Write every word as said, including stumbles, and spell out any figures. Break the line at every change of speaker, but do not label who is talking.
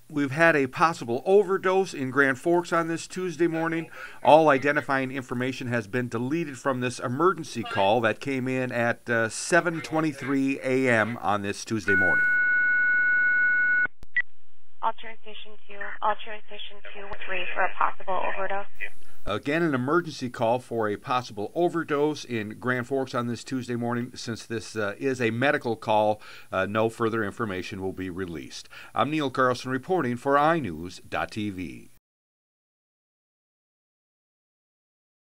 We've had a possible overdose in Grand Forks on this Tuesday morning. All identifying information has been deleted from this emergency call that came in at uh, seven twenty-three a m on this Tuesday morning.
Alternate Station two, Alternate Station two, three for a possible overdose.
Again, an emergency call for a possible overdose in Grand Forks on this Tuesday morning. Since this uh, is a medical call, uh, no further information will be released. I'm Neil Carlson reporting for i news dot t v.